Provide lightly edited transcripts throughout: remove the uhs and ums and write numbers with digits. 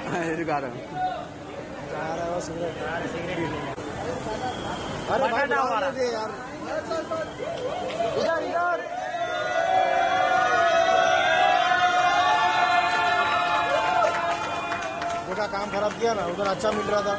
रुका रहा हूँ। अरे भाई दे यार, इधर इधर देखा, काम खराब किया ना, उधर अच्छा मिल रहा था।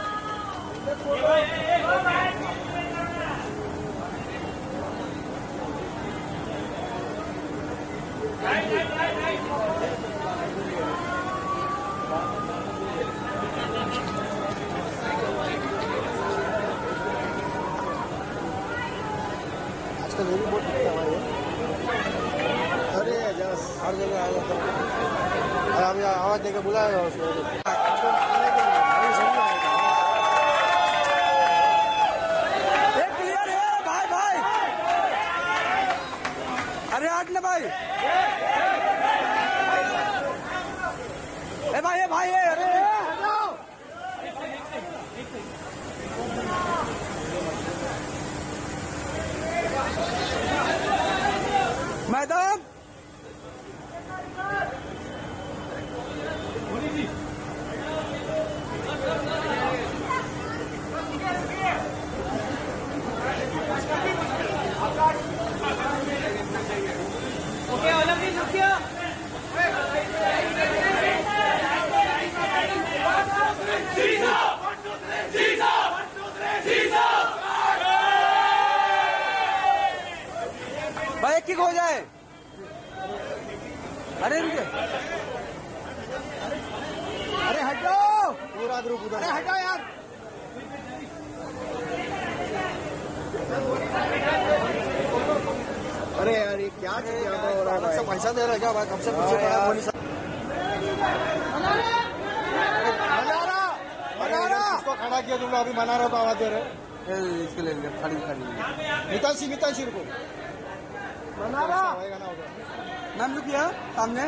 आजकल ये भी बहुत दिखता है भाई। अरे जस हर जगह आ जाता है। अभी आवाज देकर बुलाएगा उसको। अरे हट ना भाई, ए भाई, ए भाई, अरे मैडम, ओके ओलंपिक रुकिए। भाई एक किक हो जाए। अरे रुके, अरे हट जाओ, पूरा ग्रुप उधर। अरे हट जाओ यार, अरे यार ये क्या हो रहा है? अलग से पैसा दे रहा है क्या भाई? कब से पूछे पड़ा पुलिस। मनारा इसको खड़ा किया तुम लोग, अभी मनारा को आवाज दे रहे। इसके लिए खड़ी मितांशी को मनारा नाम जो किया सामने,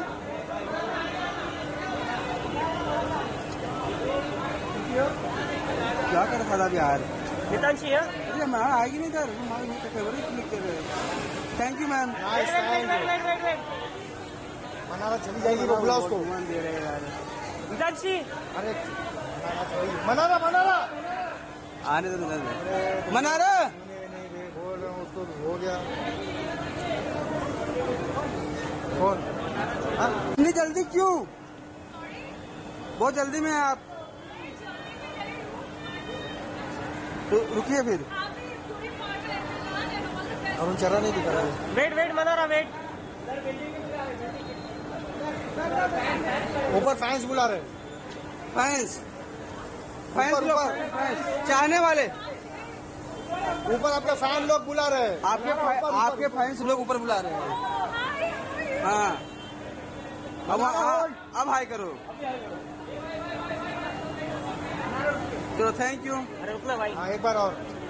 क्या कर रहा था यार? मितांशी है? अरे मैं आएगी नहीं इधर, थैंक यू मैम। मनारा चली जाएगी, वो बुला उसको। दे रहे यार मितांशी। अरे मनारा आने दो मनारा। नहीं बोल रहा हूँ उसको, हो गया फोन। इतनी जल्दी क्यों? बहुत जल्दी में आप रुकिए फिर। अरुण चेहरा नहीं दिखा रहा है। वेट मनारा वेट। ऊपर फैंस बुला रहे। फैंस लोग, चाहने वाले ऊपर आपके फैन लोग बुला रहे हैं। आपके फैंस लोग ऊपर बुला रहे हैं। हाँ अब हाई करो। चलो थैंक यू। अरे रुक ना भाई, हाँ एक बार और।